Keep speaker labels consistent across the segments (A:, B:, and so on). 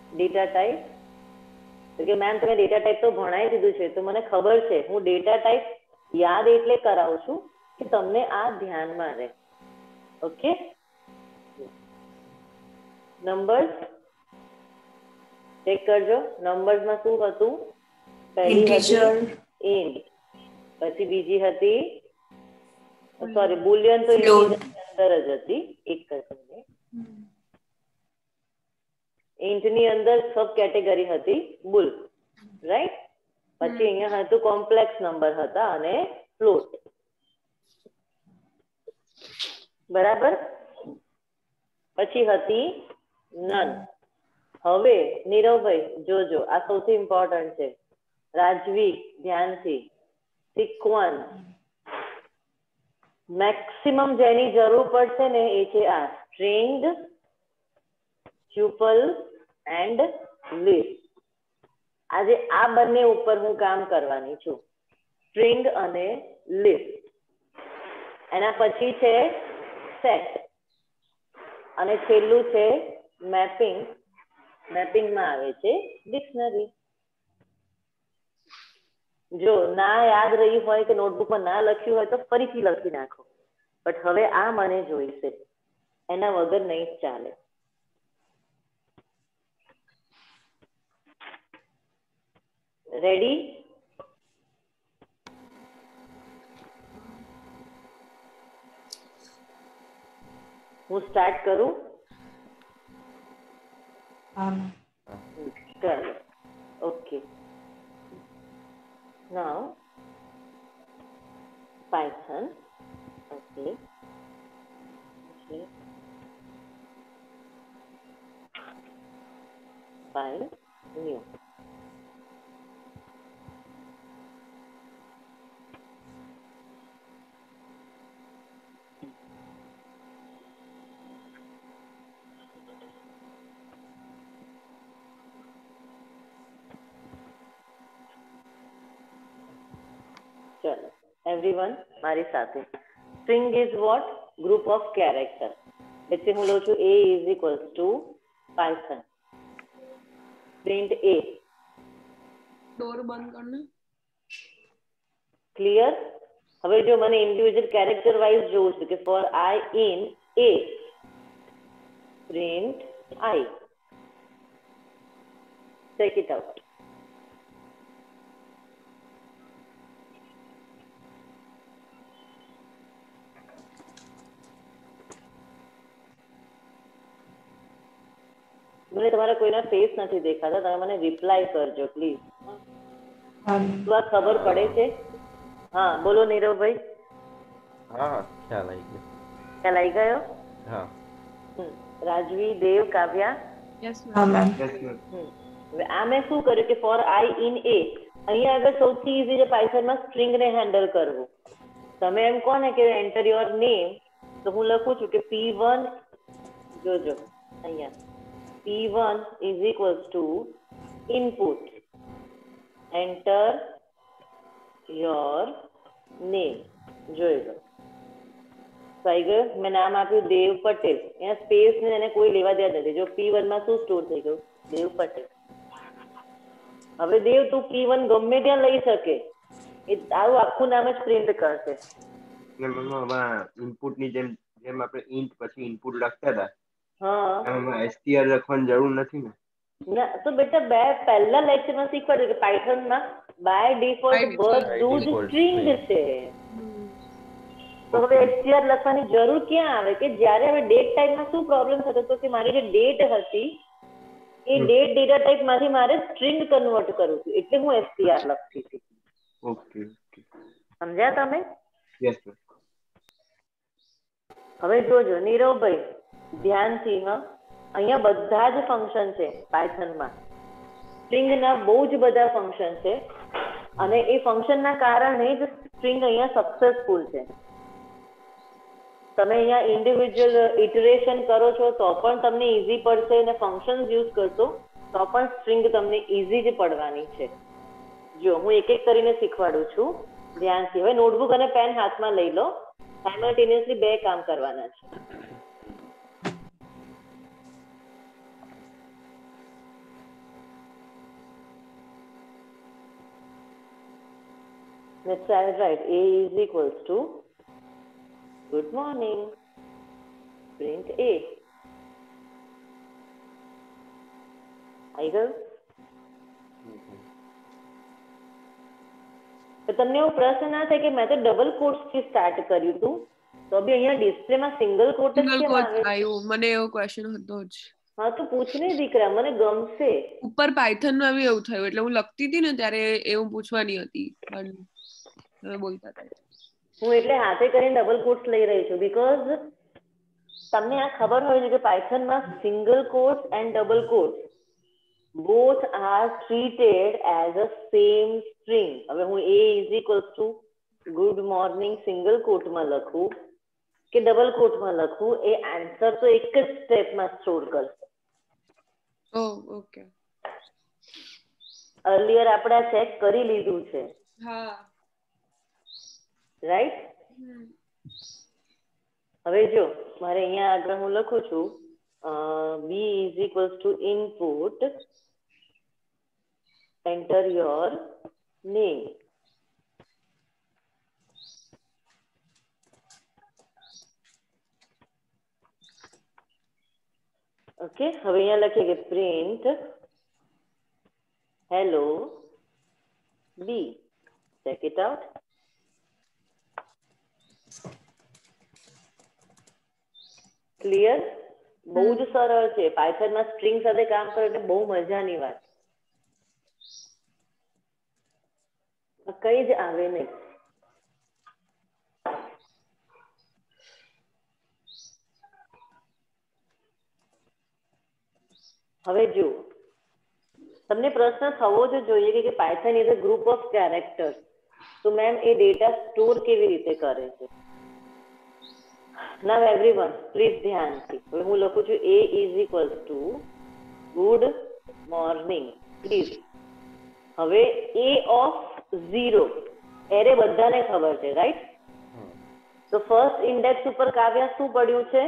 A: Data type તો કે ma'am તમે ડેટા ટાઈપ તો ભણાવી દીધું છે તો મને ખબર છે, હું ડેટા ટાઈપ યાદ એટલે કરાવું છું કે તમને આ ધ્યાનમાં રહે. ઓકે, નંબર્સ ચેક કરજો. નંબર્સમાં શું હતું? પહેલી હતી ઇન્ટ, પછી બીજી હતી સોરી બુલિયન તો ઇન્ટીજરની અંદર જ હતી. એક સેકન્ડ, ઇન્ટની અંદર સબ કેટેગરી હતી બુલ, રાઈટ? પછી અહીંયા હતું કોમ્પ્લેક્સ નંબર હતા અને ફ્લોટ. બરાબર. પછી હતી નન. હવે નીરવભાઈ જોજો, આ સૌથી ઇમ્પોર્ટન્ટ છે. રાજવી ધ્યાનથી, સિક્વન્સ મેક્સિમમ જેની જરૂર પડશે ને એ છે આ સ્ટ્રિંગ, ટ્યુપલ એન્ડ લિસ્ટ. આજે આ બંને ઉપર હું કામ કરવાની છું, સ્ટ્રિંગ અને લિસ્ટ. એના પછી છે સેટ અને છેલ્લું છે મેપિંગ. મેપિંગમાં આવે છે ડિક્શનરી. જો ના યાદ રહ્યું હોય કે નોટબુકમાં ના લખ્યું હોય તો ફરીથી લખી નાખો, બટ હવે આ મને જોઈશે, એના વગર નહીં જ ચાલે. રેડી? હું સ્ટાર્ટ કરું? ચાલો, okay. Now Python, okay, file new. चलो एवरीवन મારી સાથે. string is what? group of character. એટલે હું લઉં છું a is equals to python print a.
B: Door બંધ કરને.
A: ક્લિયર? હવે જો મને ઇન્ડિવિડ્યુઅલ કેરેક્ટર વાઇઝ જોવું છે કે for I in a print I. check it out. મને તમારા કોઈના ફેસ નથી દેખાતા, તમે મને રિપ્લાય કરજો પ્લીઝ. તો આ ખબર પડે છે? હા બોલો નીરવભાઈ.
C: હા ખ્યાલ આવી ગયો.
A: ખ્યાલ આવી ગયો?
C: હા.
A: રાજવી, દેવ, કાવ્યા?
B: Yes ma'am.
A: આ મેં શું કર્યું કે ફોર આઈ ઇન એ, અહીંયા આગળ સૌથી ઈઝી છે પાયથનમાં સ્ટ્રિંગને હેન્ડલ કરવું. તમે એમ કહો ને કે એન્ટર યોર નેમ, તો હું લખું છું કે P1, જોજો અહીંયા P1 is equals to input, enter your name. જોઈ લો થઈ ગયું. મેં નામ આપ્યું દેવ પટેલ, અહીંયા સ્પેસ ને એને કોઈ લેવા દેવા નથી. જો P1 માં શું સ્ટોર થઈ ગયું? દેવ પટેલ. હવે દેવ તું P1 ગમે ત્યાં લઈ શકે, એ તારું આખું નામ જ પ્રિન્ટ કરશે.
C: ઇનપુટ ની જેમ જેમ આપણે ઇન્ટ પછી ઇનપુટ લખતા હતા,
A: હા
C: એમાં str લખવાની જરૂર નથી ને?
A: ના તો બેટા બે પહેલા લેક્ચરમાં શીખવાડ્યું કે પાયથનમાં બાય ડિફોલ્ટ બધું જ સ્ટ્રિંગ છે. તો હવે str લખવાની જરૂર ક્યાં આવે કે જ્યારે હવે ડેટ ટાઈપમાં શું પ્રોબ્લેમ થતો હતો કે મારી જે ડેટ હતી એ ડેટ ડેટા ટાઈપ માંથી મારે સ્ટ્રિંગ કન્વર્ટ કરવું હતું, એટલે હું str લખતી હતી.
C: ઓકે ઓકે,
A: સમજ્યા તમે?
C: Yes sir.
A: હવે જોજો નીરવભાઈ ધ્યાનથી, હા અહીંયા બધા જ ફંક્શન છે પાયથનમાં. સ્ટ્રિંગના બહુ જ બધા ફંક્શન છે અને એ ફંક્શનના કારણે જ સ્ટ્રિંગ અહીંયા સક્સેસફુલ છે. તમે અહીંયા ઇન્ડિવિજ્યુઅલ ઇટરેશન કરો છો તો પણ તમને ઈઝી પડશે અને ફંક્શન્સ યુઝ કરશો તો પણ સ્ટ્રિંગ તમને ઈઝી જ પડવાની છે. જો હું એક એક કરીને શીખવાડું છું ધ્યાનથી. હવે નોટબુક અને પેન હાથમાં લઈ લો, સાયમલ્ટેનિયસલી બે કામ કરવાના છે. Let's write A is equals to good morning. Print A. આવી ગયું? તો તમને એવો પ્રશ્ન ના થાય કે મેં તો ડબલ કોટ્સ થી સ્ટાર્ટ કર્યું હતું તો બી અહીંયા ડિસ્પ્લેમાં સિંગલ કોટ જ
B: સિંગલ
A: કેમ
B: કોટ
A: આવે?
B: આવ્યું, મને એવો ક્વેશ્ચન હતો જ.
A: હા તો પૂછ ને દીકરા, મને ગમશે.
B: ઉપર પાયથનમાં બી એવું થયું, એટલે હું લખતી હતી ને ત્યારે એવું પૂછવાની હતી, પણ તમે બોલતા હતા.
A: હું એટલે હાથે કરીને ડબલ કોટ્સ લઈ રહી છું બીકોઝ તમને આ ખબર હોય છે કે પાયથનમાં single quotes and double quotes both are treated as a same string. હવે હું A is equals to good morning single કોટમાં લખું કે ડબલ કોટમાં લખું, એ આન્સર તો એક જ સ્ટેપમાં સ્ટોર કરશે.
B: ઓકે.
A: અર્લિયર આપણે આ ચેક કરી લીધું છે,
B: હા,
A: રાઈટ? હવે જો મારે અહીંયા આગળ હું લખું છું B is equals to input enter your name. Okay, હવે અહીંયા લખીએ કે print hello B. Check it out. Clear? બહુ જ સરળ છે. પાયથનમાં સ્ટ્રિંગ સાથે કામ કરો એટલે બહુ મજાની વાત. કઈ જ આવે નહીં. હવે જો તમને પ્રશ્ન થવો જ જોઈએ કે Python is a group of characters, તો મેમ એ ડેટા સ્ટોર કેવી રીતે કરે છે? નાઉ એવરીવન પ્લીઝ ધ્યાનથી. હવે હું લખું છું A is equals to good morning. Please હવે A of 0 એરે બધાને ખબર છે, રાઈટ? તો ફર્સ્ટ ઇન્ડેક્સ ઉપર કાવ્યા શું પડ્યું છે?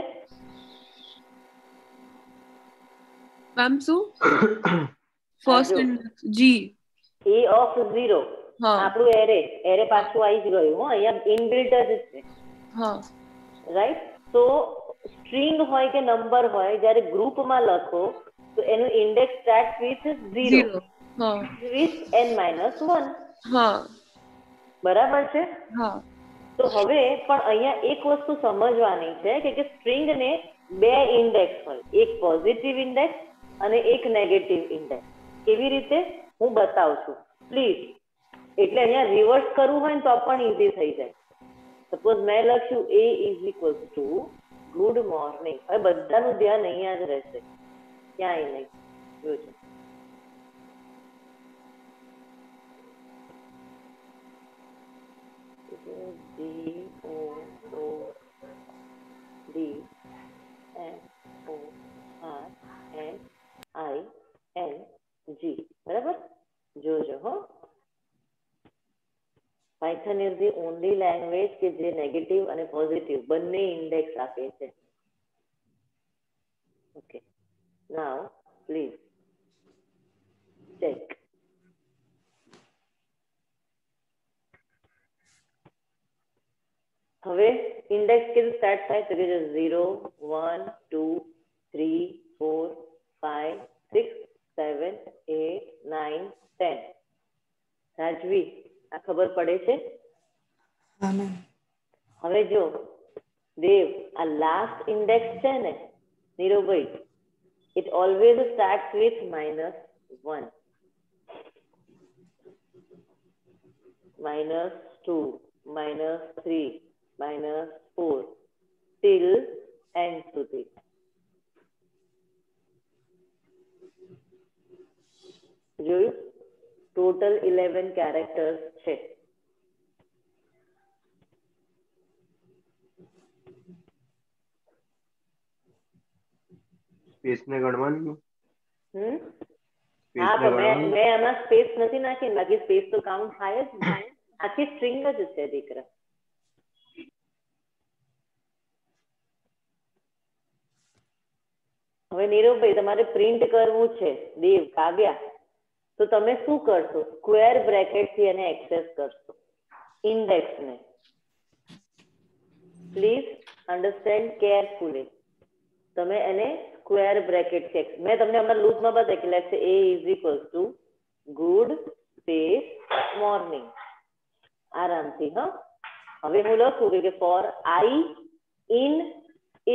B: મેમ શું? First index G.
A: A of 0 આપણું એરે પાછું આવી જ ગયું. હો, અહીંયા ઇનબિલ્ટ જ છે, રાઈટ? તો સ્ટ્રિંગ હોય કે નંબર હોય, જ્યારે ગ્રુપમાં લખો તો એનું index start with 0 with n-1. બરાબર છે? તો હવે પણ અહીંયા એક વસ્તુ સમજવાની છે કે સ્ટ્રિંગને બે ઇન્ડેક્સ હોય, એક પોઝિટિવ ઇન્ડેક્સ અને એક નેગેટિવ ઇન્ડેક્સ. કેવી રીતે હું બતાવું છું પ્લીઝ. એટલે અહીંયા રિવર્સ કરવું હોય ને તો પણ ઈઝી થઈ જાય. સપોઝ મેં લખ્યું A is equals to good morning. હવે બધાનું ધ્યાન અહીંયા જ રહેશે, ક્યાંય નહીં. જોજો DODMORNING. બરાબર? જોજો હો. Python is the only language કે જે નેગેટિવ અને પોઝિટિવ બંને ઇન્ડેક્સ આપે છે. Okay, now please check. હવે ઇન્ડેક્સ કેવી સ્ટાર્ટ થાય તો કે 0 1 2 3 4 5 6 7 8 9 10. રાજવી, આ ખબર પડે છે? હવે જો દેવ, આ લાસ્ટ ઇન્ડેક્સ છે ને Niravbhai, it always start with -1, -2, -3, -4 till end સુધી. જોયું? ટોટલ 11 કેરેક્ટર્સ છે.
C: સ્પેસ ને ગણવાનું?
A: હા, પણ મેં આમાં સ્પેસ નથી નાખી, બાકી સ્પેસ તો કાઉન્ટ થાય જ ને. આખી સ્ટ્રિંગ જ છે દીકરા. હવે નીરવભાઈ તમારે પ્રિન્ટ કરવું છે દેવ, કાવ્યા, તો તમે શું કરશો? સ્ક્વેર બ્રેકેટ થી એને એક્સેસ કરશો. ઇન્ડેક્સ ને પ્લીઝ અન્ડરસ્ટેન્ડ કેરફુલી. તમે એને સ્ક્વેર બ્રેકેટ છે, મેં તમને હમણાં લૂપમાં બતાવ્યું કે let's say a is equals to good space morning. આરામથી. હવે હું લખું કે ફોર આઈ ઇન એ,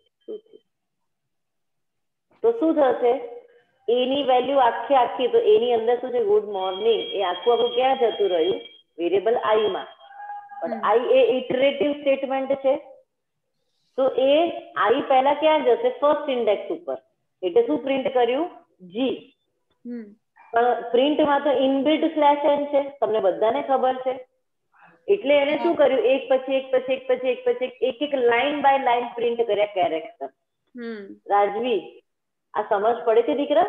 A: તો શું થશે? એ ની વેલ્યુ આખી, તો એ ની અંદર શું છે? Good morning. એ આખું ક્યાં જતું રહ્યું? વેરિયેબલ આઈ માં. પણ આઈ એ ઇટરેટિવ સ્ટેટમેન્ટ છે, તો એ આઈ પહેલા ક્યાં જશે? ફર્સ્ટ ઇન્ડેક્સ ઉપર. એટલે શું પ્રિન્ટ કર્યું? જી. પણ પ્રિન્ટમાં તો ઇનબિલ્ટ સ્લેશ એન છે, તમને બધાને ખબર છે. એટલે એને શું કર્યું? એક પછી એક લાઈન બાય લાઈન પ્રિન્ટ કર્યા કેરેક્ટર. રાજવી, આ સમજ પડે છે દીકરા?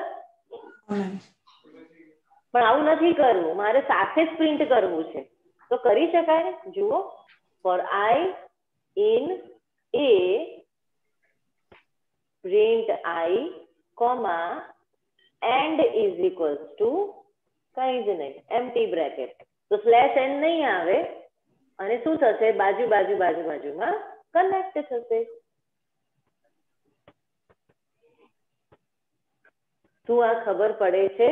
A: પણ આવું નથી કરવું, મારે સાથે જ પ્રિન્ટ કરવું છે. તો કરી શકાય. જુઓ, for I in a print I comma end is equals to કઈ જ નહીં, એમ્પ્ટી બ્રેકેટ. તો સ્લેશ એન નહીં આવે અને શું થશે? બાજુમાં કનેક્ટ થશે. શું આ ખબર પડે છે?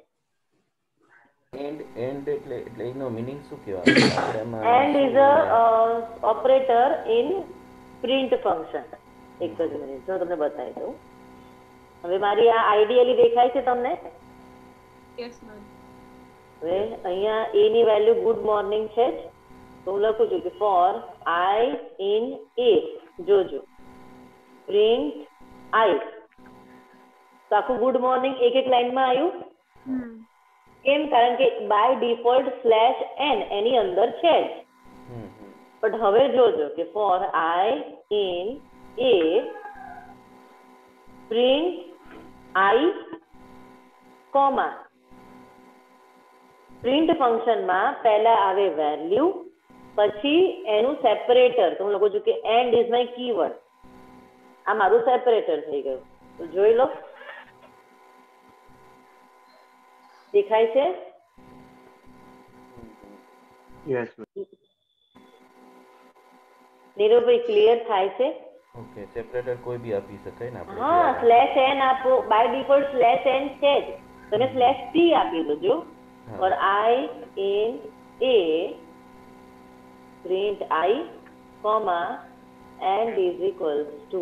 D: એન્ડ એટલે એનો મીનિંગ શું કહેવાય?
A: End is a operator in print function. એક જ મિનિટ, જો તમને બતાવી દઉં. હવે મારી આ આઈડિયલી દેખાય છે તમને? હવે અહીંયા એ ની વેલ્યુ ગુડ મોર્નિંગ છે જ, તો હું લખું છું કે ફોર આઈ ઇન એ, જોજો પ્રિન્ટ આઈ. તો આખું ગુડ મોર્નિંગ એક લાઈનમાં આવ્યું. કેમ? કારણ કે બાય ડિફોલ્ટ સ્લેશ એન એની અંદર છે જ. પણ હવે જોજો કે for I in a print I comma print ફંક્શનમાં પહેલા આવે વેલ્યુ, પછી એનું સેપરેટર. તો હું લખું છું કે એન્ડ ઇઝ માય કીવર્ડ. આ મારું સેપરેટર થઈ ગયું. તો જોઈ લો, દેખાય છે?
C: યસ.
A: નીરવભાઈ, ક્લિયર થાય છે?
D: ઓકે, સેપરેટર કોઈ બી આપી શકાય ને આપણે?
A: હા, સ્લેશ એન આપો. બાય ડિફોલ્ટ સ્લેશ એન છે જ, તમે સ્લેશ ટી આપી દો. For I in a print I comma end is equals to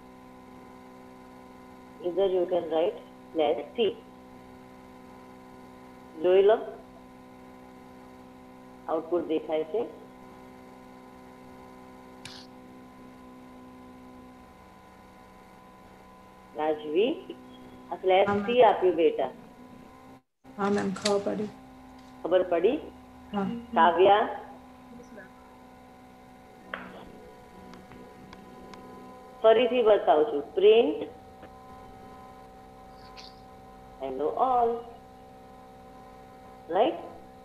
A: either you can write slash t. જોઈ લો, આઉટપુટ દેખાય છે? રાજવી, આ સ્લેશ ટી આપ્યું બેટા?
E: હા મેમ, ખબર
A: પડી.
E: હા.
A: કાવ્યા, ફરીથી બતાવું છું. Print hello all, right?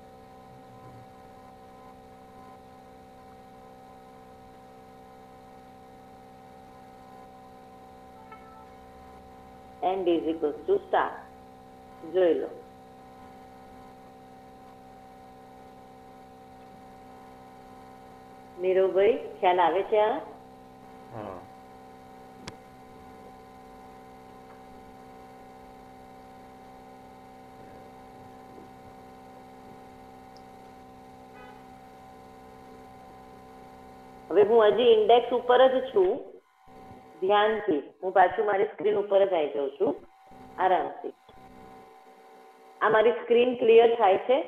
A: and is equals to star. જોઈ લો. નીરવભાઈ, ખ્યાલ આવે છે આ?
D: હા.
A: હવે હું હજી ઇન્ડેક્સ ઉપર જ છું. ધ્યાનથી હું પાછું મારી સ્ક્રીન ઉપર જ આવી જાઉં છું. આરામથી. આ મારી સ્ક્રીન ક્લિયર થાય છે?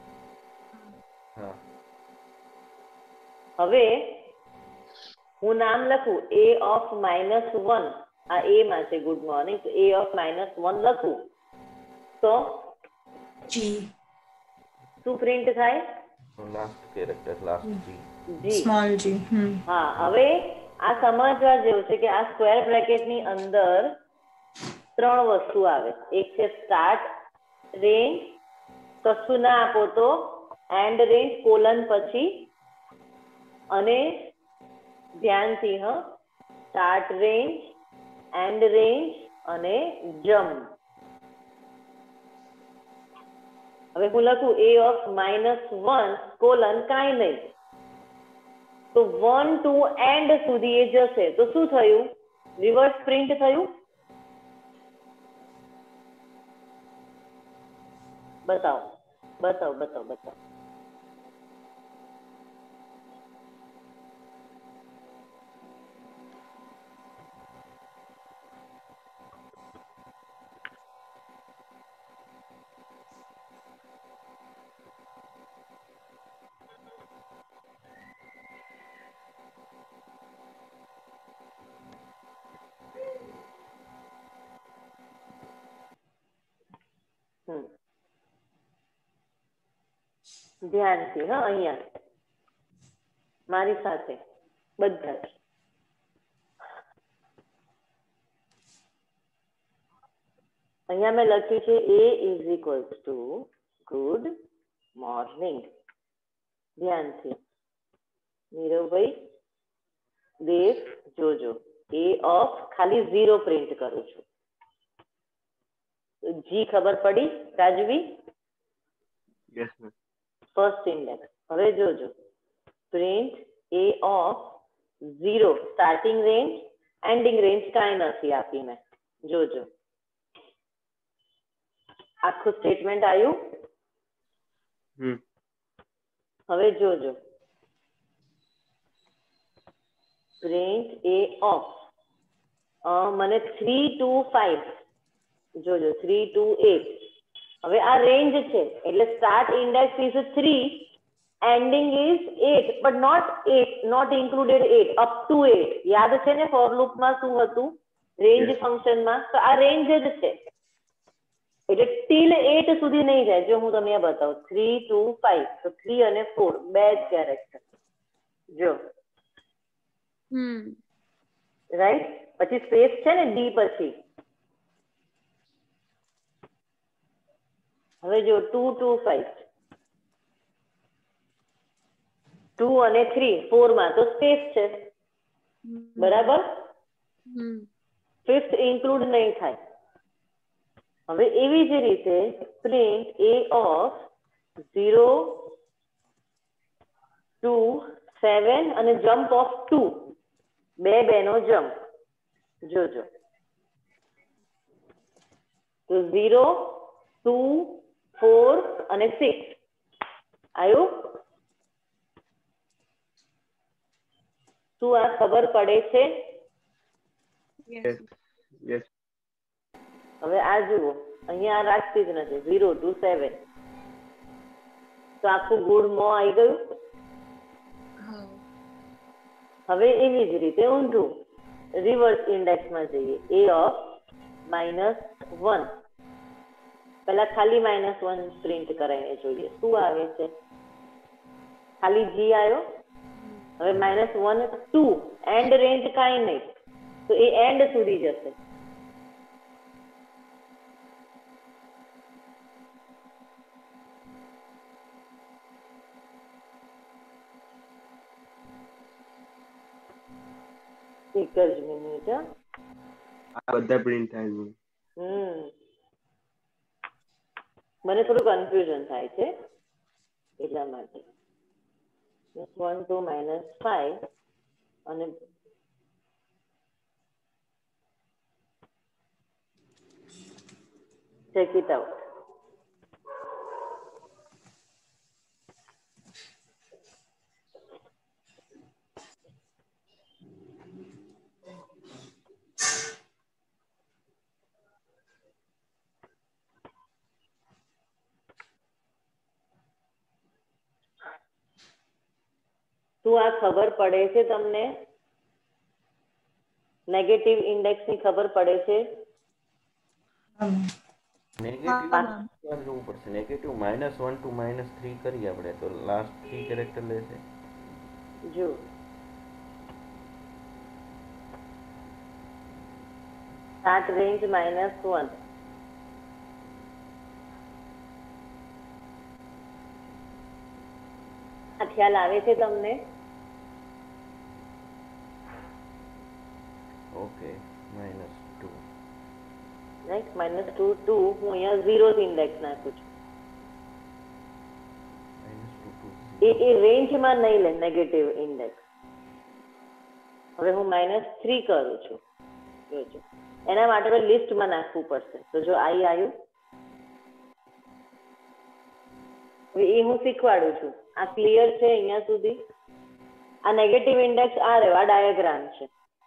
A: હવે હું નામ લખું a of -1. આ a માં છે ગુડ મોર્નિંગ, તો a of -1 લખું તો
E: જી
A: શું પ્રિન્ટ થાય?
D: Last character, last G,
E: small G.
A: હા, હવે આ સમજવા જેવું છે કે આ સ્ક્વેર બ્રેકેટ ની અંદર 3 વસ્તુ આવે. એક છે સ્ટાર્ટ રેન્જ, કશું ના આપો તો એન્ડ રેન્જ કોલન પછી, અને ધ્યાનથી સ્ટાર્ટ રેન્જ, એન્ડ રેન્જ અને જમ્પ. હવે હું લખું a ઓફ -1 કોલન કાંઈ નહીં, તો 1 to એન્ડ સુધી એ જશે તો શું થયું? રિવર્સ પ્રિન્ટ થયું? બતાવો બતાવો બતાવો બતાવો. ધ્યાનથી હા, અહીંયા મારી સાથે બધા જ. અહીંયા મેં લખ્યું છે a is equals to good morning. ધ્યાનથી નીરવભાઈ, દેવ, જોજો. a ઓફ ખાલી 0 પ્રિન્ટ કરું છું. જી ખબર પડી Rajvi?
C: Yes ma'am.
A: First index. હવે જોજો, print a of 0, starting range ending range કાંઈ નથી આપી મેં. જોજો આખું સ્ટેટમેન્ટ આવ્યું. હવે જોજો, પ્રિન્ટ a ઓફ મને 3 to 5, જોજો 3 to 8. હવે આ રેન્જ છે એટલે start index is 3, ending is 8, but not included 8, up to 8. યાદ છે ને ફોર લૂપમાં શું હતું રેન્જ ફંક્શનમાં? તો આ રેન્જ જ છે એટલે ટીલ 8 સુધી નહીં જાય. જો હું તમને બતાવું 3 to 5, તો 3 અને 4 બે જ કેરેક્ટર. જો રાઈટ, પછી સ્પેસ છે ને ડી પછી. હવે જો 2 to 5, 2 અને 3 4 માં તો સ્પેસ છે બરાબર, 5th ઇન્ક્લુડ નહીં થાય. હવે એવી જ રીતે પ્રિન્ટ a ઓફ 0 to 7 અને જમ્પ ઓફ 2, બે નો જમ્પ. જોજો તો 0 2 4 અને 6 આવ્યું. શું આ ખબર પડે છે?
C: યસ.
A: હવે આ જુઓ, અહીંયા આ રાખતી જ નથી 0 to 7, તો આખું ગુડ મો આવી ગયું. હવે એવી જ રીતે ઊંધું રિવર્સ ઇન્ડેક્સમાં જઈએ. a ઓફ -1, પહેલા ખાલી -1 પ્રિન્ટ કરાવીને જોઈએ શું આવે છે. ખાલી જી આવ્યો. હવે -1 2, એન્ડ રેન્જ કાંઈ નહીં, તો એ એન્ડ સુધી જશે. એક જ મિનિટ.
C: આ બધા પ્રિન્ટ થાય છે.
A: મને થોડું કન્ફ્યુઝન થાય છે એટલા માટે. 1 to -5 અને check it out. શું આ ખબર પડે છે તમને? નેગેટિવ ઇન્ડેક્સ ની ખબર પડે છે?
D: નેગેટિવ જોવું પડશે. નેગેટિવ -1 to -3 કરીએ આપણે તો લાસ્ટ 3 કેરેક્ટર લેશે.
A: જો સ્ટાર્ટ રેન્જ -1, આ ખ્યાલ આવે છે તમને?
D: ઓકે, -2
A: રાઈટ, -2 2 હું અહીંયા 0th ઇન્ડેક્સ નાખું છું. એ રેન્જમાં નહીં લે નેગેટિવ ઇન્ડેક્સ. હવે હું -3 કરું છું, જોજો એના માટે લિસ્ટમાં નાખવું પડશે. તો જો આઈ આવ્યું, એ હું શીખવાડું છું. આ ક્લિયર છે અહીંયા સુધી? આ નેગેટિવ ઇન્ડેક્સ આ રહ્યો, આ ડાયાગ્રામ છે.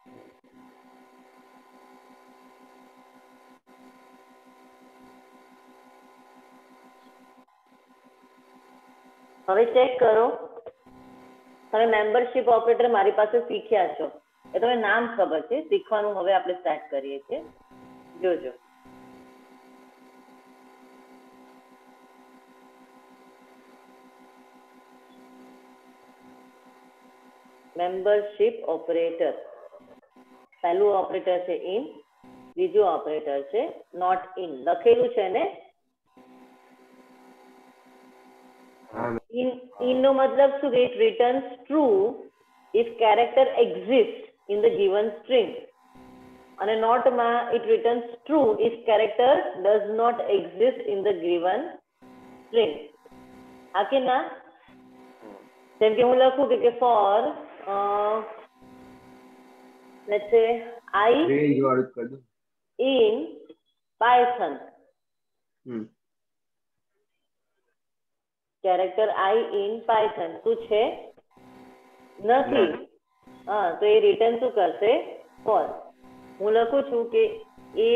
A: હવે ચેક કરો, તમે મેમ્બરશિપ ઓપરેટર મારી પાસે શીખ્યા છો, એ તમને નામ ખબર છે, શીખવાનું હવે આપણે સ્ટાર્ટ કરીએ છીએ. જોજો મેમ્બરશિપ ઓપરેટર. પહેલું ઓપરેટર છે ઇન, બીજું ઓપરેટર છે નોટ ઇન. લખેલું છે ને? ઇન નો મતલબ શું? કે it returns true if character exist in the given string, અને નોટ માં it returns true if character does not exist in the given string. આ કે ના? જેમ કે હું લખું કે four let's say I
C: range વાળું કરી દો.
A: in Python. Character I in Python શું છે? નથી. હા, તો એ રિટર્ન શું કરશે? ફોલ્સ. હું લખું છું કે A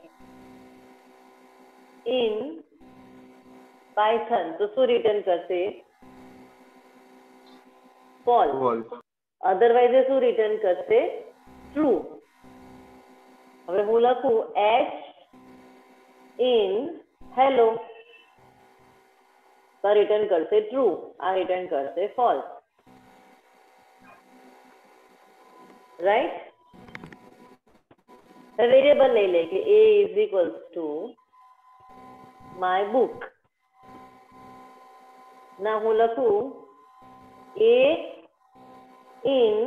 A: in Python, તો શું રિટર્ન કરશે? ફોલ્સ. અધરવાઇઝ શું રિટર્ન કરશે? ટ્રુ. હવે હું લખું H in hello, તો રિટર્ન કરશે ટ્રુ, આ રિટર્ન કરશે ફોલ્સ. રાઈટ? વેરિયેબલ લઈ લે કે A is equals to my book. ના હું લખું A in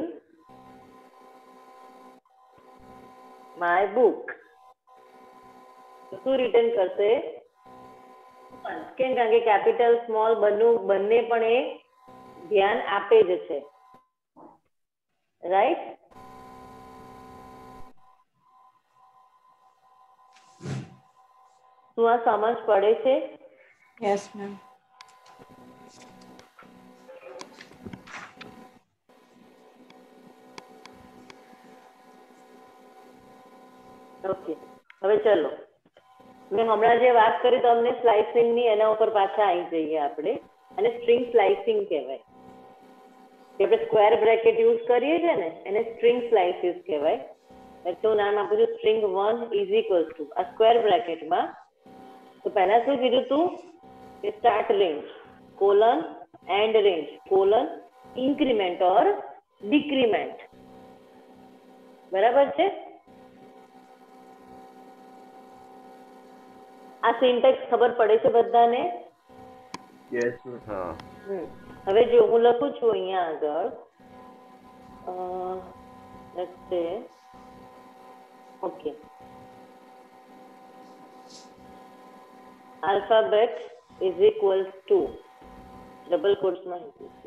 A: my book, તો શું રિટર્ન કરશે? કેમ? કારણ કે કેપિટલ સ્મોલ બંને પણ એ ધ્યાન આપે જ છે. રાઈટ? શું આ સમજ પડે છે?
E: Yes, ma'am.
A: ઓકે, હવે ચલો મેં હમણાં જે વાત કરી તમને સ્લાઇસિંગ ની, એના ઉપર પાછા આવી જઈએ આપણે. અને સ્ટ્રિંગ સ્લાઇસિંગ કહેવાય. જે આપણે સ્ક્વેર બ્રેકેટ યુઝ કરીએ છીએ ને, એને સ્ટ્રિંગ સ્લાઇસિસ કહેવાય. તો નામ આપું છું string 1 is equals to આ સ્ક્વેર બ્રેકેટમાં. તો પહેલા શું કીધું તું? કે start range colon end range colon increment or decrement. બરાબર છે? આ સિન્ટેક્સ ખબર પડે છે બધાને?
C: યસ.
D: હા.
A: હવે જો હું લખું છું અહીંયા આગળ, let's say okay, alphabet is equals to double કોટ્સમાં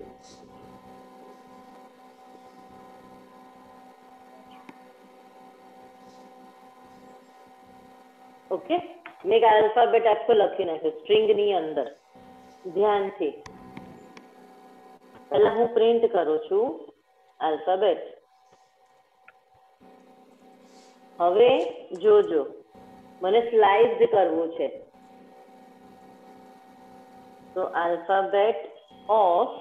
A: ઓકે. મેં એક આલ્ફાબેટ આખો લખી નાખ્યો સ્ટ્રિંગ ની અંદર. ધ્યાનથી પહેલા હું પ્રિન્ટ કરું છું આલ્ફાબેટ. હવે જોજો, મને સ્લાઇસ કરવું છે, તો આલ્ફાબેટ ઓફ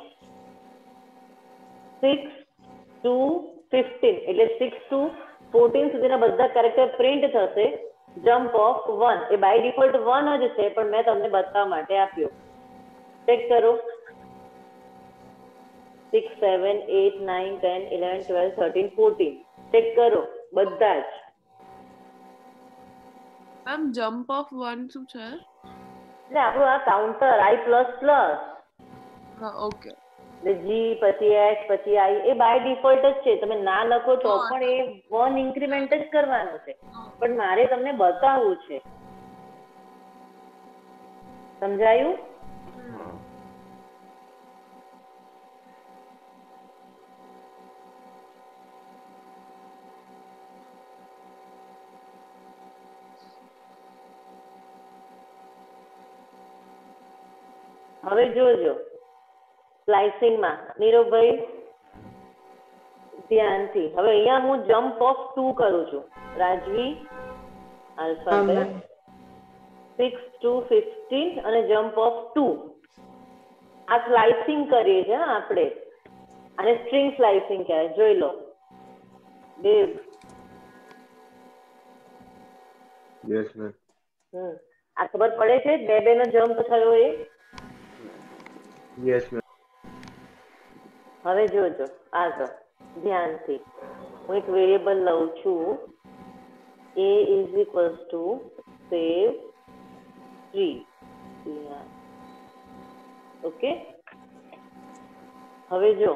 A: 6 to 15 એટલે 6 to 14 સુધીના બધા કેરેક્ટર પ્રિન્ટ થશે. જમ્પ ઓફ 1 એ બાય ડિફોલ્ટ 1 જ છે, પણ મેં તમને બતાવવા માટે આપ્યો. ચેક કરો 6 7 8 9 10 11 12 13 14 ચેક કરો બધા જ.
B: આમ જમ્પ ઓફ 1 શું છે?
A: એટલે આપણું આ કાઉન્ટર I++,
B: હા, ઓકે.
A: એટલે જી પછી એચ પછી આઈ એ બાય ડિફોલ્ટ જ છે. તમે ના લખો તો પણ એ 1 ઇન્ક્રીમેન્ટ જ કરવાનું છે, પણ મારે તમને બતાવવું છે. સમજાયું? હવે જોજો સ્લાઇસિંગમાં નીરવભાઈ ધ્યાનથી. હવે અહીંયા હું જમ્પ ઓફ 2 કરું છું. રાજવી આલ્ફાબેટ 6 to 15 અને જમ્પ ઓફ 2. આ સ્લાઇસિંગ કરીએ છીએ આપણે, અને સ્ટ્રિંગ સ્લાઇસિંગ કહેવાય. જોઈ લો દેવ.
C: Yes ma'am.
A: આ ખબર પડે છે બે નો જમ્પ થયો એ?
C: Yes ma'am.
A: હવે જોજો આગળ ધ્યાનથી. હું એક વેરિયેબલ લઉં છું, a is equals to save 3. Okay, હવે જો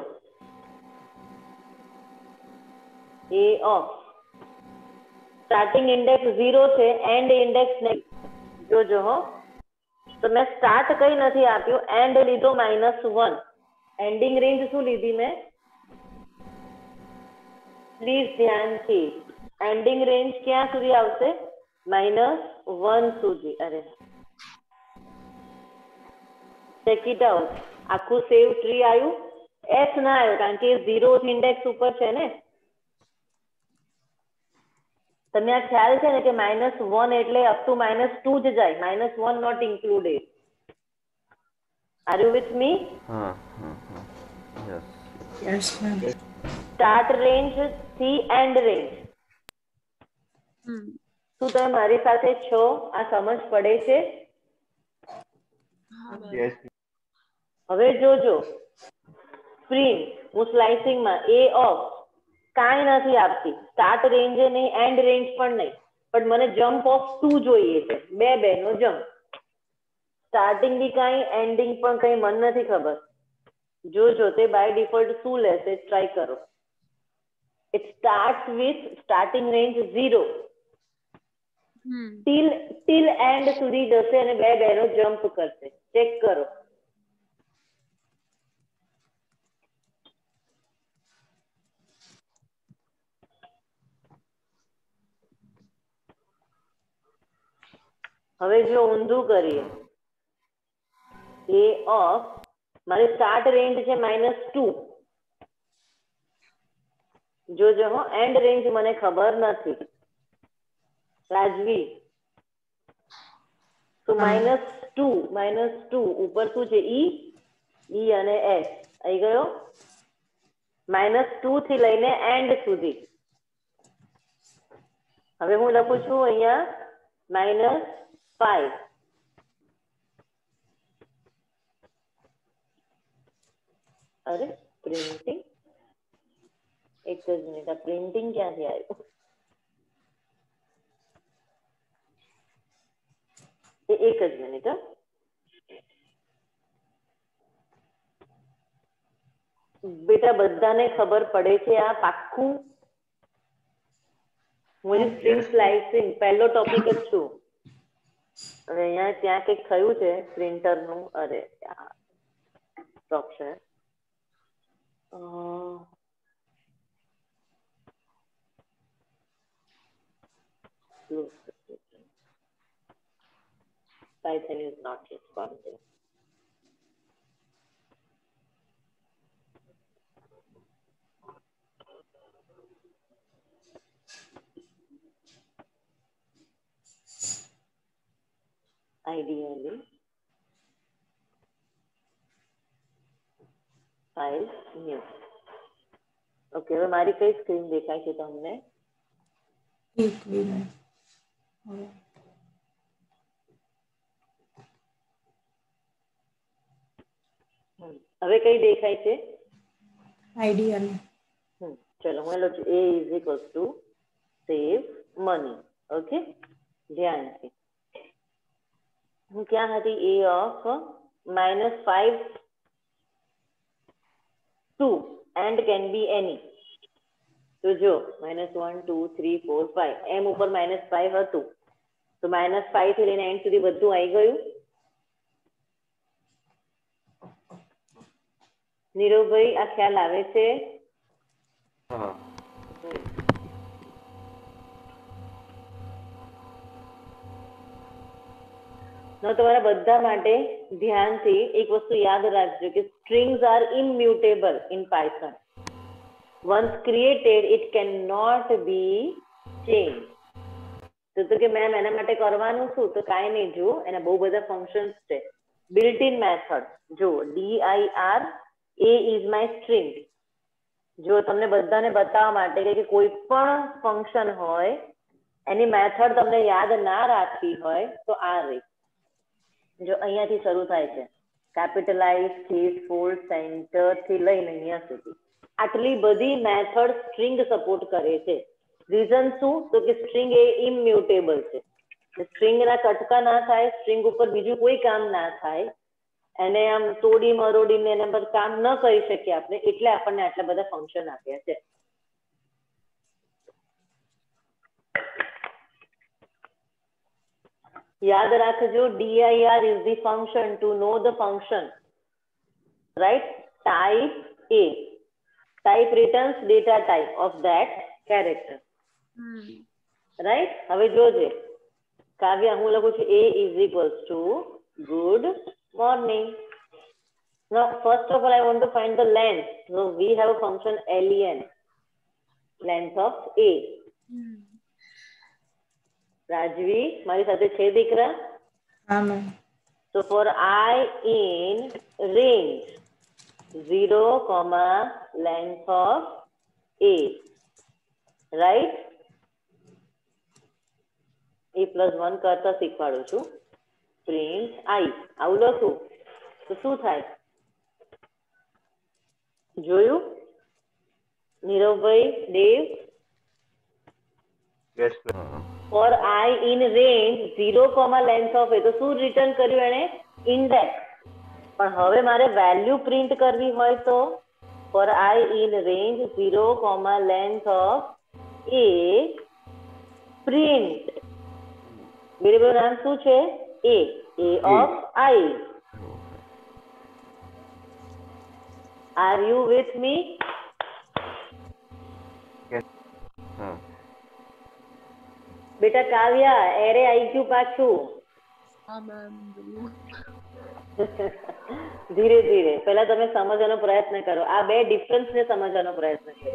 A: a ઓફ સ્ટાર્ટિંગ ઇન્ડેક્સ 0 છે, એન્ડ ઇન્ડેક્સ નહીં. જોજો હો, તો મેં સ્ટાર્ટ કઈ નથી આપ્યું, એન્ડ લીધો -1. એન્ડિંગ રેન્જ શું લીધી મેં? પ્લીઝ ધ્યાનથી. એન્ડિંગ રેન્જ ક્યાં સુધી આવશે? -1 સુધી. અરે ચેક ઇટ આઉટ. આખું સેવ ટ્રી આવ્યું? એસ ના આવ્યો કારણ કે 0 ઇન્ડેક્સ ઉપર છે ને. તમને આ ખ્યાલ છે ને કે -1 એટલે અપ ટુ -2 જ જાય, -1 not included. Are you with me?
D: હા હા હા yes.
E: Yes, ma'am.
A: Start range થી એન્ડ રેન્જ. શું તમે મારી સાથે છો? આ સમજ પડે છે?
C: યસ.
A: હવે જોજો સ્પ્રિંગ, હું સ્લાઇસિંગમાં a ઓફ કાંઈ નથી આપતી, સ્ટાર્ટ રેન્જ નહીં, એન્ડ રેન્જ પણ નહીં, પણ મને જમ્પ ઓફ 2 જોઈએ છે. બે નો જમ્પ. સ્ટાર્ટિંગ બી કાંઈ, એન્ડિંગ પણ કંઈ મને નથી ખબર. જોજો તે બાય ડિફોલ્ટ શું લેશે, ટ્રાય કરો. It starts with starting range 0 till end સુધી જશે અને બે નો જમ્પ કરશે. ચેક કરો. હવે જો ઊંધું કરીએ, a ઓફ મારી સ્ટાર્ટ રેન્જ છે -2. જોજો હો, એન્ડ રેન્જ મને ખબર નથી. રાજવી, તો -2 ઉપર શું છે? ઈ અને એસ આવી ગયો. -2 થી લઈને એન્ડ સુધી. હવે હું લખું છું અહીંયા -5. અરે પ્રિન્ટિંગ, એક જ મિનિટ, આ પ્રિન્ટિંગ ક્યાંથી આવ્યું? એક જ મિનિટ. બેટા બધાને ખબર પડે છે આ પાક્કું? હું સ્ટ્રિંગ સ્લાઇસિંગ પહેલો ટોપિક જ છું. હવે અહીંયા ત્યાં કંઈક થયું છે પ્રિન્ટરનું. અરે સ્ટોપ છે. Python is not responsive. Ideally, file new. Okay, હવે મારી કઈ સ્ક્રીન દેખાય છે તમને?
E: એક મિનિટ.
A: હવે કઈ દેખાય છે?
E: Ideal.
A: ચલો હું લઉં છું a is equal to save money. Okay, ધ્યાનથી. હું ક્યાં હતી? a of -5 2 end can be any. તો જો -1 2 3 4 5 એમ ઉપર -5 હતું, તો -5 થી લઈને એન્ડ સુધી બધું આવી ગયું. નીરવભાઈ આ ખ્યાલ આવે છે?
D: હા.
A: તમારા બધા માટે ધ્યાનથી એક વસ્તુ યાદ રાખજો કે strings are immutable in Python. Once created it can not be change. તો કે મેમ એના માટે કરવાનું શું? તો કાંઈ નહીં, જો એના બહુ બધા ફંક્શન્સ છે. બિલ્ટ ઇન મેથડ જો dir a is my string. જો તમને બધાને બતાવવા માટે કે કોઈ પણ ફંક્શન હોય એની મેથડ તમને યાદ ના રાખવી હોય તો આ રહી. જો અહીંયાથી શરૂ થાય છે કેપિટલાઇઝ, કેસ, ફોલ્ડ, સેન્ટર થી લઈને અહીંયા સુધી આટલી બધી મેથડ સ્ટ્રિંગ સપોર્ટ કરે છે. રીઝન શું? તો કે સ્ટ્રિંગ એ ઇમ્યુટેબલ છે. સ્ટ્રિંગ ના કટકા ના થાય, સ્ટ્રિંગ ઉપર બીજું કોઈ કામ ના થાય, એને આમ તોડી મરોડીને એના પર કામ ન કરી શકીએ આપણે, એટલે આપણને આટલા બધા ફંક્શન આપ્યા છે. યાદ રાખજો, dir is the function to know the function, right? Type a, type returns data type of that character, right? હવે જોજે કાવ્યા, હું લખું છું a is equals to good morning. Now first of all I want to find the length. So we have a function len, length of a. રાજવી મારી સાથે છે દીકરા?
E: હા ma'am.
A: So for I in range 0, length of a, right? a plus 1 કરતા શીખવાડું છું. print I આવું લખું તો શું થાય? જોયું નીરવભાઈ, દેવ?
C: Yes, ma'am.
A: For I in range 0, length of a, તો શું રિટર્ન કર્યું એણે? ઇન્ડેક્સ. પણ હવે મારે વેલ્યુ પ્રિન્ટ કરવી હોય તો for I in range 0, length of a, print variable નામ શું છે? a of I. Are you with me?
C: Yes.
A: બેટા કાવ્યા, એરે આવી ગયું પાછું.
B: હા મેમ.
A: ધીરે ધીરે પહેલા તમે સમજવાનો પ્રયત્ન કરો. આ બે ડિફરન્સ ને સમજવાનો પ્રયત્ન કરો.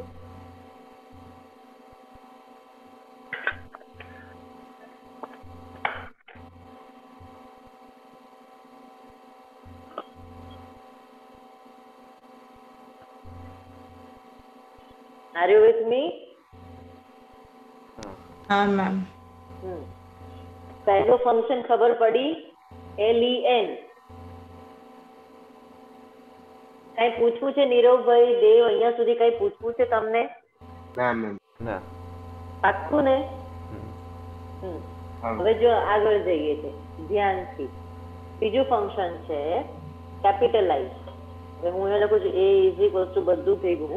A: Are you with me?
E: હા મેમ.
A: પહેલો ફંક્શન ખબર પડી? len. કઈ પૂછવું છે નીરવભાઈ, દેવ? અહીંયા સુધી કઈ પૂછવું છે તમને?
C: ના મેમ.
D: ના.
A: પાક્કું ને? હવે જો આગળ જઈએ છે ધ્યાનથી. બીજું ફંક્શન છે કેપિટલાઇઝ. હવે હું અહીંયા લખું છું a ઇઝ ઇક્વલ ટુ બધું ભેગું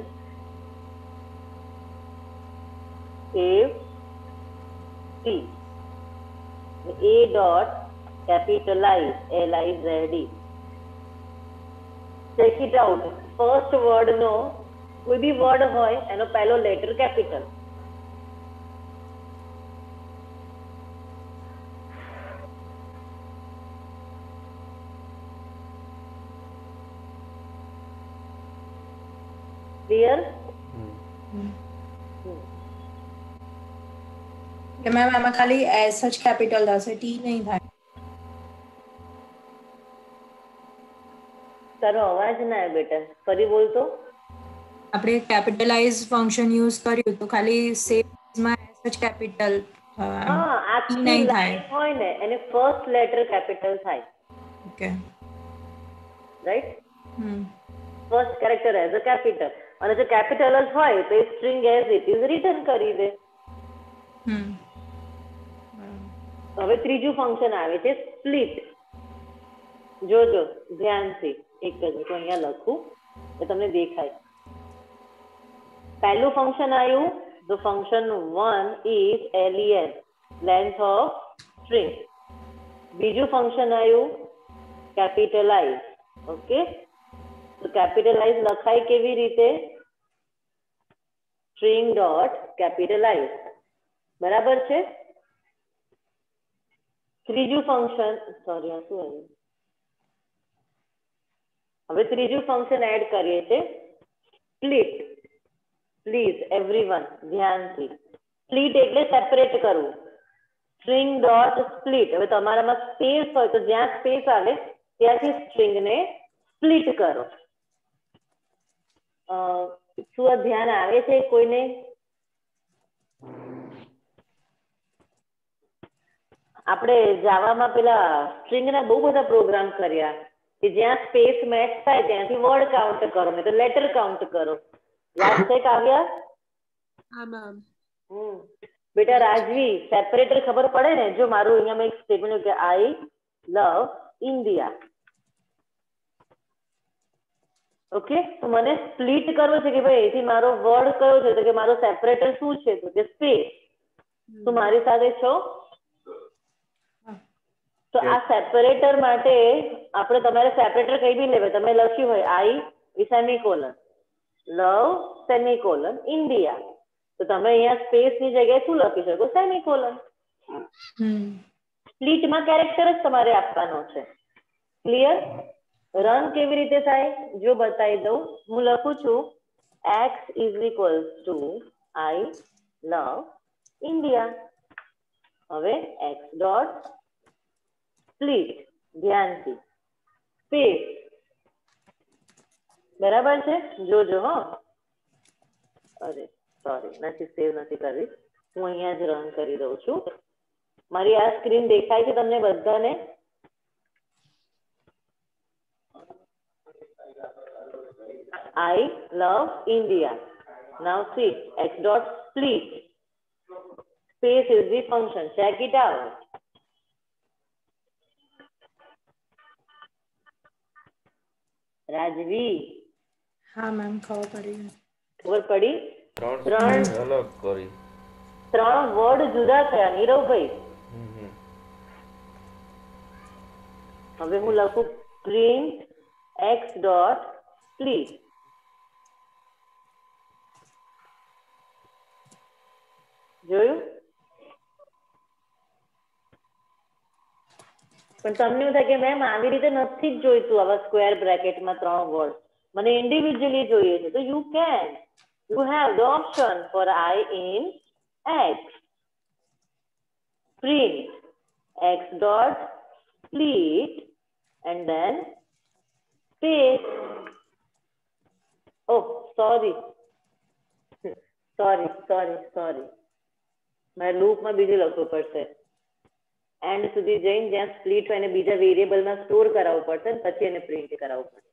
A: a c, a dot capitalize liz. Check it out. First word નો કોઈ બી વર્ડ હોય એનો પહેલો લેટર કેપિટલ. ક્લિયર?
E: કે મેમ આમાં ખાલી એસ જ કેપિટલ હશે, ટી નહીં થાય.
A: તારો અવાજ ના આવે બેટા, ફરી બોલતો.
E: આપણે કેપિટલાઇઝ ફંક્શન યુઝ કર્યું તો ખાલી સેવમાં એસ જ કેપિટલ
A: હા, આખી
E: નહીં
A: લાઈન
E: થાય.
A: હોય ને એને ફર્સ્ટ લેટર કેપિટલ થાય,
E: okay.
A: Right? First character as a capital, અને જો કેપિટલ જ હોય તો એ string as it is return કરી દે. હવે ત્રીજું ફંક્શન આવે છે સ્પ્લિટ. જોજો ધ્યાનથી, એક જ હું અહીંયા લખું તો તમને દેખાય. પહેલું ફંક્શન આવ્યું તો function 1 is len, length of string. બીજું ફંક્શન આવ્યું કેપિટલાઇઝ. ઓકે, તો કેપિટલાઇઝ લખાય કેવી રીતે? String dot capitalize. બરાબર છે? ત્રીજું ફંક્શન સોરી આ શું આવ્યું હવે ત્રીજું ફંક્શન એડ કરીએ છીએ સ્પ્લિટ પ્લીઝ એવરીવન ધ્યાનથી સ્પ્લિટ એટલે સેપરેટ કરવું સ્ટ્રિંગ ડોટ સ્પ્લિટ હવે તમારામાં સ્પેસ હોય તો જ્યાં સ્પેસ આવે ત્યાંથી સ્ટ્રિંગને સ્પ્લિટ કરો શું આ ધ્યાન આવે છે કોઈને આપણે જાવામાં પેલા સ્ટ્રિંગના બહુ બધા પ્રોગ્રામ કર્યા કે જ્યાં સ્પેસ મેચ થાય ત્યાંથી વર્ડ કાઉન્ટ કરો નહીં તો લેટર કાઉન્ટ કરો યાદ છે કાવ્યા
B: હા મેમ
A: બેટા રાજવી સેપરેટર ખબર પડે ને જો મારું અહીંયા એક સ્ટેટમેન્ટ કે આઈ લવ ઇન્ડિયા ઓકે તો મને સ્પ્લિટ કરવો છે કે ભાઈ એથી મારો વર્ડ કયો છે તો કે મારો સેપરેટર શું છે તો કે સ્પેસ તું મારી સાથે છો તો આ સેપરેટર માટે આપણે તમારે સેપરેટર કઈ બી લેવાય તમે લખ્યું હોય I semicolon love semicolon India તો તમે અહીંયા સ્પેસ ની જગ્યાએ શું લખી શકો સેમિકોલન સ્પ્લિટમાં કેરેક્ટર જ તમારે આપવાનો છે ક્લિયર રન કેવી રીતે થાય જો બતાવી દઉં હું લખું છું x is equals to I love India હવે x ડોટ સ્પ્લિટ ધ્યાનથી સ્પેસ બરાબર છે જોજો હો અરે સોરી નથી સેવ નથી કરવી હું અહીંયા જ રન કરી દઉં છું મારી આ સ્ક્રીન દેખાય છે તમને બધાને I love India. Now see, x dot split. Space is the function. Check it out. રાજવી
E: હા મેમ ખબર પડી
A: ત્રણ
D: અલગ કરી
A: ત્રણ વર્ડ જુદા થયા નીરવભાઈ હવે હું લખું પ્રિન્ટ x dot split જોયું પણ તમને એવું થાય કે મેમ આવી રીતે નથી જ જોઈતું આવા સ્ક્વેર બ્રેકેટમાં ત્રણ વર્ડ મને ઇન્ડિવિજ્યુઅલી જોઈએ છે તો you can you have the option for I in x print x dot split and then space oh sorry મારે લૂપમાં બીજું લખવું પડશે એન્ડ સુધી જઈને જ્યાં સ્પ્લિટ હોય એને બીજા વેરિયેબલમાં સ્ટોર કરાવવું પડશે ને પછી એને પ્રિન્ટ કરાવવું પડશે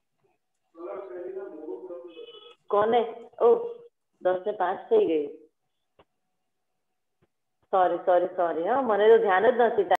A: કોને ઓહ 10:05 થઈ ગઈ સોરી હા મને તો ધ્યાન જ નથી